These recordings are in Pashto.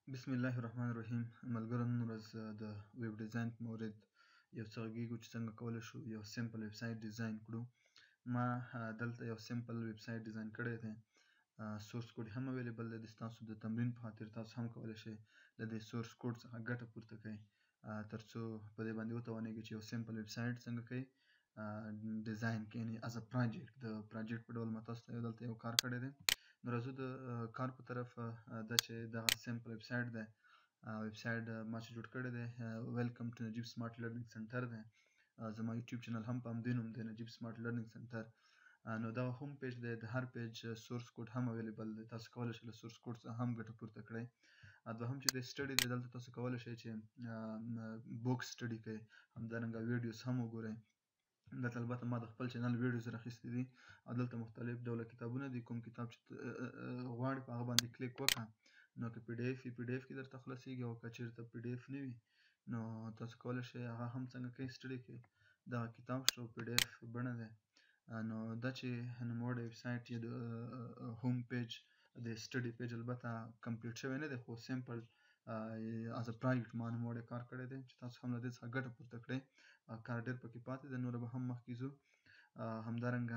بسم الله الرحمن الرحیم. ملګرو، نن ورځ د ویب ډیزاین په مورد یو څه غږیږو چې څنګه کولی شو یو سمپل ویب سایټ ډیزاین کړو. ما دلته یو سمپل ویب سایټ ډیزاین کړی دی. سورس کوډ هم اویلیبل دی. ستاسو د تمرین په خاطر تاسو هم کولی شئ له دې سورس کوډ څخه ګټه پورته کړئ ترڅو په دې باندې وتوانیږئ چې یو سمپل ویب سایټ څنګه کوئ ډیزاین کړئ، یعنې از ا پروجیکټ د پروجیکټ په ډول ما تاسو ته دلته یو کار کړی دی. نو راځو د کار په طرف. دا چې دغه سمپل ویب سایټ دی، ویب سایټ ما چې جوړ کړی دی ویلکم ټو نجیب سمارټ لرنینګ سنټر دی. زما یوټیوب چینل هم په همدې نوم دی، نجیب سمارټ لرنینګ سنټر. نو دا هوم پیج دی، د هر پیج سورس کوډ هم اویلیبل دی، تاسو کولی شئ له سورس کوډ څخه هم ګټه پورته کړئ. دوهم چې د سټډي دی، دلته تاسو کولی شئ چې بوک سټډي کوئ، همدارنګه ویډیوز هم وګورئ. دلته البته ما د خپل چینل ویډیوز راخیستي دي او دلته مختلف ډوله کتابونه دي. کوم کتاب چې غواړئ په هغه باندې کلیک وکړه، نو که پی ډي اف وي پی ډي اف کې درته خلاصیږي، او که چېرته پی ډي اف نه وي نو تاسو کولی شئ هغه هم څنګه کوئ سټډي کوئ. دغه کتاب شو پی ډي اف بڼه دی. نو دا چې نوموړی ویب سایټ یا د هوم پیج د سټډي پیج البته کمپلیټ شوی نه دی، خو سمپل از ا پروجیکټ ما نوموړی کار کړی دی چې تاسو هم له دې څخه ګټه پورته کړئ. کار ډېر پکې پاتې دی، نوره به هم مخکې ځو. همدارنګه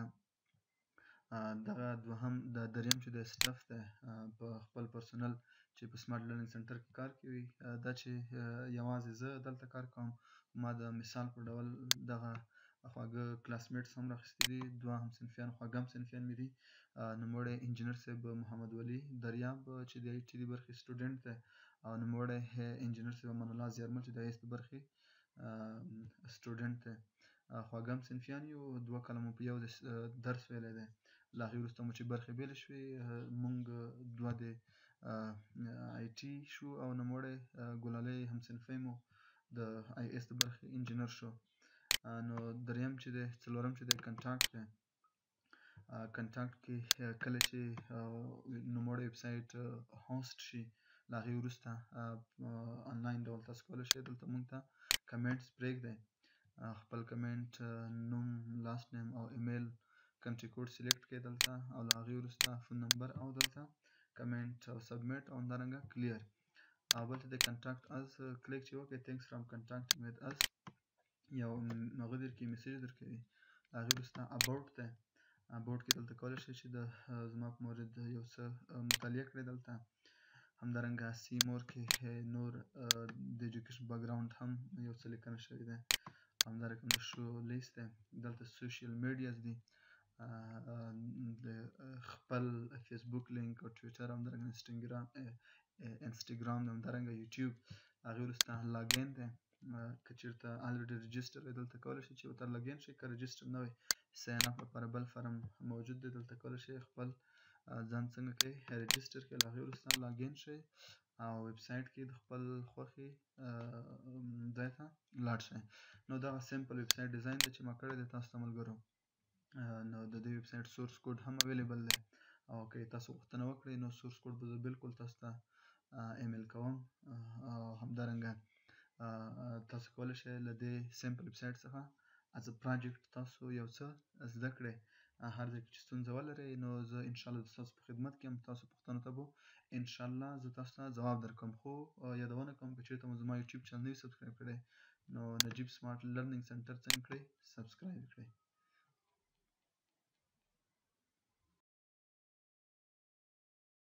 دغه دریم چې د سټف دی په خپل پرسنل چې په سمارټ لرنینګ سنټر کې کار کوي، دا چې یوازې زه دلته کار کوم. ما د مثال په ډول دغه خواږه کلاسمیټس هم راخیستي دي، دوه همصنفیان، خواږه همصنفیان مې دي. نوموړی انجینر صاحب محمد ولي دریاب چې د آی ټي د برخې سټوډنټ دی، او نوموړی انجینر صاحب امان الله زیارمل چې د ایس د برخې سټوډنټ دی. خواږه همصنفیان یو، دوه کاله مو په یو درس ویلی دی. له هغې وروسته مو چې برخې بېلې شوې، موږ دوه د آی ټي شو، او نوموړی ګلالی همصنفی مو د آی ایس د برخې انجینر شو. نو دریم چې دی، څلورم چې دی کنټاکټ دی. کنټاکټ کې کله چې نوموړی ویب سایټ هوسټ شي، له هغې وروسته آنلاین ډول تاسو کولی شئ دلته موږ ته کمنټس پرېږدئ. خپل کمنټ نوم، لاست نیم او ایمیل کنټري کوډ سلیکټ کړئ دلته، او له هغې وروسته فون نمبر، او دلته کمنټ او سبمیټ، او همدارنګه کلیر. او بل ته د کنټاکټ اس کلیک چې وکړئ، تھینکس فرام کنټاکټینګ وذ اس، یو هغه درکوي، میسیج درکوي. له هغې وروسته اباوټ دی. اباوټ کې دلته کولی شئ چې زما په مورد یو څه مطالعه کړئ. دلته همدارنګه سی مور کې نور د ایجوکیشن بیکګراوند هم یو څه لیکنه شوې ده. همدارنګه شو لیست دی، دلته سوشل میډیاز دي، د خپل فیسبوک لینک او ټویټر، همدارنګه انسټاګرام، همدارنګه یوټیوب. هغې وروسته لاګین دی، که چېرته الریډي رجسټر وي دلته کولی شئ چې ورته لاګین شئ، که رجسټر نه وي ساین اپ لپاره بل فارم موجود دی، دلته کولی شئ خپل ځان څنګه کوئ رجسټر کړئ. له هغې وروسته لاګین شئ او ویب سایټ کې د خپل خوښې ځای ته لاړ شئ. نو دغه سمپل ویب سایټ ډیزاین دی چې ما کړی دی تاسو ته ملګرو. نو د دې ویب سایټ سورس کوډ هم اویلیبل دی، او که تاسو غوښتنه وکړئ نو سورس کوډ به زه بالکل تاسو ته ایمیل کوم. او همدارنګه تاسو کولی شئ له دې سمپل ویب سایټ څخه از ا پروجیکټ تاسو یو څه زده کړئ. هر ځای کې چې ستونزه ولرئ نو زه انشاءالله ستاسو په خدمت کې یم. تاسو پوښتنو ته به انشاءالله زه تاسو ته ځواب درکوم. خو یادونه کوم که چېرته مو زما یوټیوب چینل نه وي سبسکرایب کړی، نو نجیب سمارټ لرنینګ سنټر څنګه کړئ سبسکرایب کړئ.